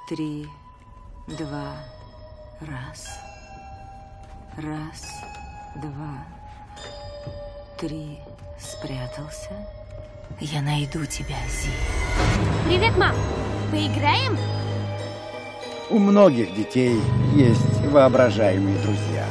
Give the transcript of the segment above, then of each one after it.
3, 2, раз. Раз, 2, 3. Спрятался. Я найду тебя, Зи. Привет, мам. Поиграем? У многих детей есть воображаемые друзья.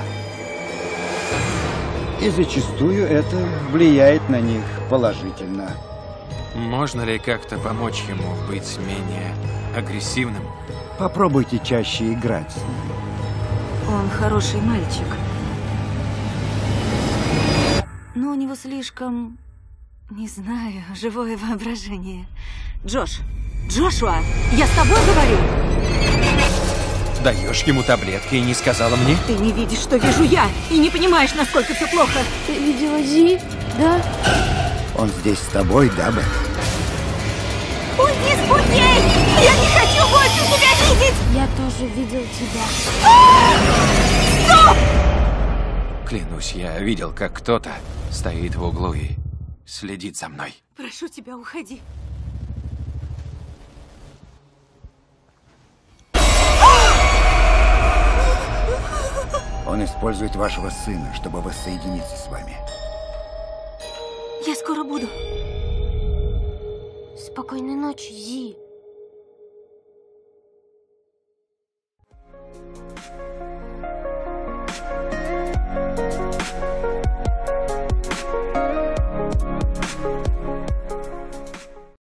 И зачастую это влияет на них положительно. Можно ли как-то помочь ему быть менее агрессивным? Попробуйте чаще играть с ним. Он хороший мальчик. Но у него слишком, не знаю, живое воображение. Джошуа, я с тобой говорю. Даешь ему таблетки и не сказала мне? Ты не видишь, что вижу я, и не понимаешь, насколько все плохо. Ты видела Зи, да? Он здесь с тобой, да, Бет? Уйди с путей! Я не хочу больше тебя видеть! Я тоже видел тебя. Стоп! Клянусь, я видел, как кто-то стоит в углу и следит за мной. Прошу тебя, уходи. Он использует вашего сына, чтобы воссоединиться с вами. Я скоро буду. Спокойной ночи, Зи.